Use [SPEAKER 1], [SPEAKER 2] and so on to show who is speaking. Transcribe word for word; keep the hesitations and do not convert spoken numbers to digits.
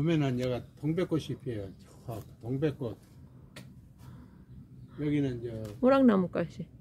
[SPEAKER 1] 봄에는 여기가 동백꽃이 피어요. 저 동백꽃. 여기는 저
[SPEAKER 2] 오락나무까지.